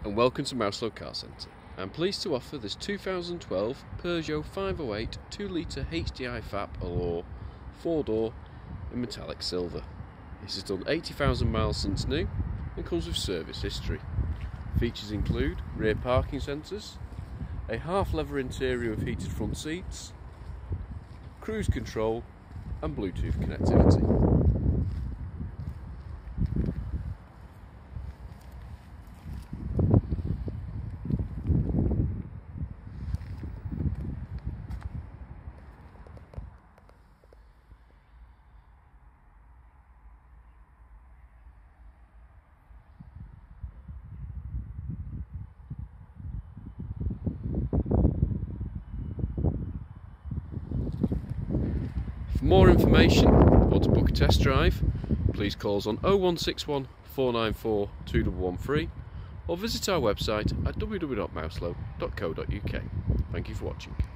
and welcome to Mouselow Car Centre. I'm pleased to offer this 2012 Peugeot 508 2-litre HDi FAP Allure 4-door in metallic silver. This has done 80,000 miles since new and comes with service history. Features include rear parking sensors, a half-leather interior with heated front seats, cruise control and Bluetooth connectivity. For more information or to book a test drive, please call us on 0161 494 2113 or visit our website at www.mouselow.co.uk. Thank you for watching.